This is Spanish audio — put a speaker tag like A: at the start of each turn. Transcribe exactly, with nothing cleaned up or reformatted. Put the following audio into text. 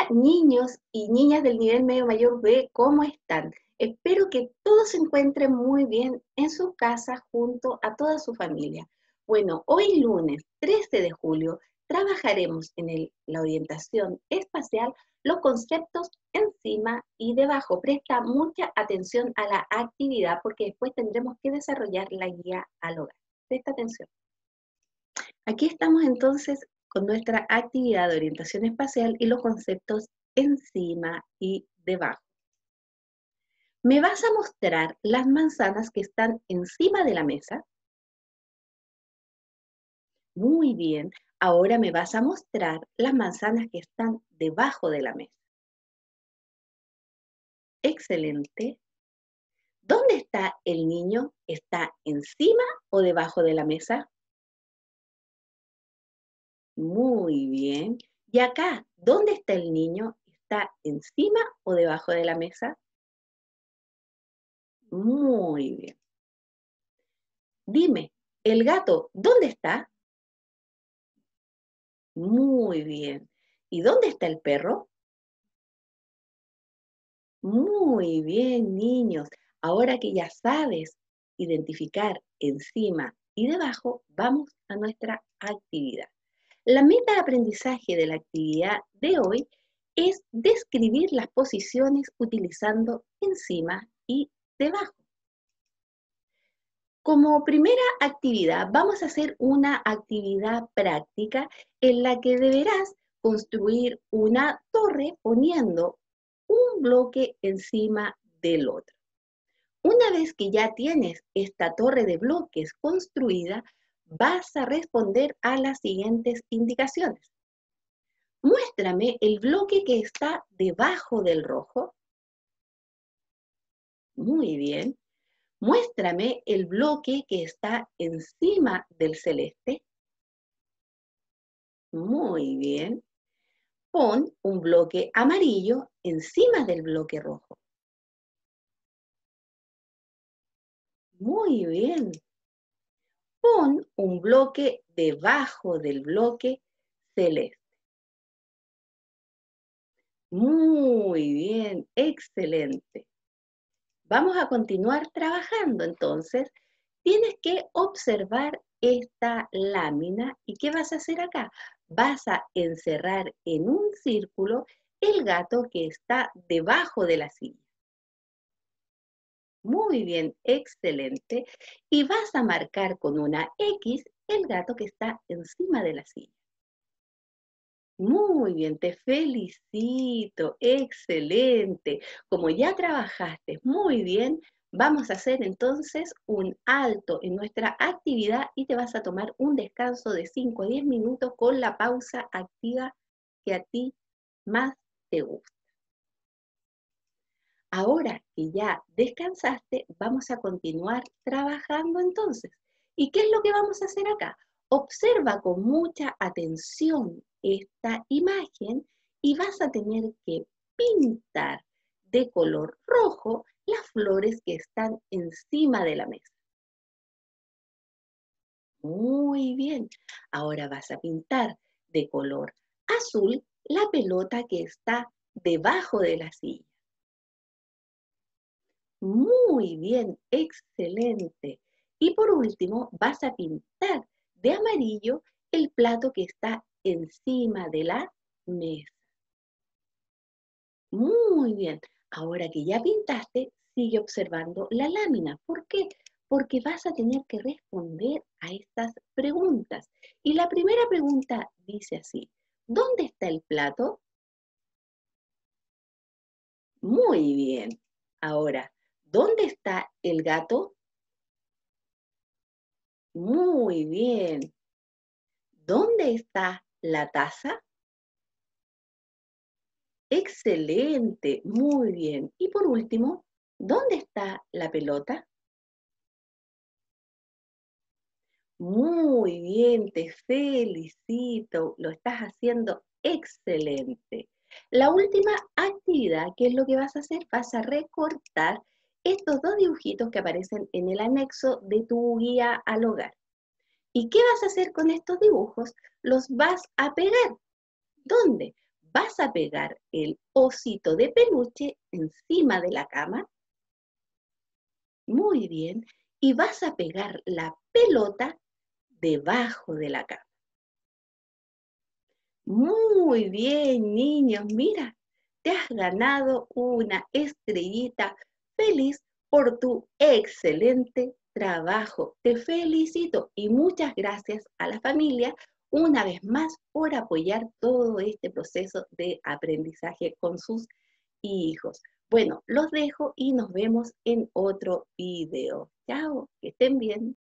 A: Hola niños y niñas del nivel medio mayor B, ¿cómo están? Espero que todos se encuentren muy bien en su casa junto a toda su familia. Bueno, hoy lunes trece de julio trabajaremos en el- la orientación espacial los conceptos encima y debajo. Presta mucha atención a la actividad porque después tendremos que desarrollar la guía al hogar. Presta atención. Aquí estamos entonces con nuestra actividad de orientación espacial y los conceptos encima y debajo. ¿Me vas a mostrar las manzanas que están encima de la mesa? Muy bien. Ahora me vas a mostrar las manzanas que están debajo de la mesa. Excelente. ¿Dónde está el niño? ¿Está encima o debajo de la mesa? Muy bien. ¿Y acá, dónde está el niño? ¿Está encima o debajo de la mesa? Muy bien. Dime, ¿el gato dónde está? Muy bien. ¿Y dónde está el perro? Muy bien, niños. Ahora que ya sabes identificar encima y debajo, vamos a nuestra actividad. La meta de aprendizaje de la actividad de hoy es describir las posiciones utilizando encima y debajo. Como primera actividad, vamos a hacer una actividad práctica en la que deberás construir una torre poniendo un bloque encima del otro. Una vez que ya tienes esta torre de bloques construida, vas a responder a las siguientes indicaciones. Muéstrame el bloque que está debajo del rojo. Muy bien. Muéstrame el bloque que está encima del celeste. Muy bien. Pon un bloque amarillo encima del bloque rojo. Muy bien. Pon un bloque debajo del bloque celeste. Muy bien, excelente. Vamos a continuar trabajando entonces. Tienes que observar esta lámina y ¿qué vas a hacer acá? Vas a encerrar en un círculo el gato que está debajo de la silla. Muy bien, excelente. Y vas a marcar con una X el gato que está encima de la silla. Muy bien, te felicito, excelente. Como ya trabajaste muy bien, vamos a hacer entonces un alto en nuestra actividad y te vas a tomar un descanso de cinco a diez minutos con la pausa activa que a ti más te gusta. Ahora que ya descansaste, vamos a continuar trabajando entonces. ¿Y qué es lo que vamos a hacer acá? Observa con mucha atención esta imagen y vas a tener que pintar de color rojo las flores que están encima de la mesa. Muy bien. Ahora vas a pintar de color azul la pelota que está debajo de la silla. Muy bien, excelente. Y por último, vas a pintar de amarillo el plato que está encima de la mesa. Muy bien. Ahora que ya pintaste, sigue observando la lámina. ¿Por qué? Porque vas a tener que responder a estas preguntas. Y la primera pregunta dice así: ¿dónde está el plato? Muy bien. Ahora, ¿dónde está el gato? Muy bien. ¿Dónde está la taza? Excelente, muy bien. Y por último, ¿dónde está la pelota? Muy bien, te felicito, lo estás haciendo excelente. La última actividad, ¿qué es lo que vas a hacer? Vas a recortar estos dos dibujitos que aparecen en el anexo de tu guía al hogar. ¿Y qué vas a hacer con estos dibujos? Los vas a pegar. ¿Dónde? vas a pegar el osito de peluche encima de la cama. Muy bien. Y vas a pegar la pelota debajo de la cama. Muy bien, niños. Mira, te has ganado una estrellita. Feliz por tu excelente trabajo. Te felicito y muchas gracias a la familia una vez más por apoyar todo este proceso de aprendizaje con sus hijos. Bueno, los dejo y nos vemos en otro video. Chao, que estén bien.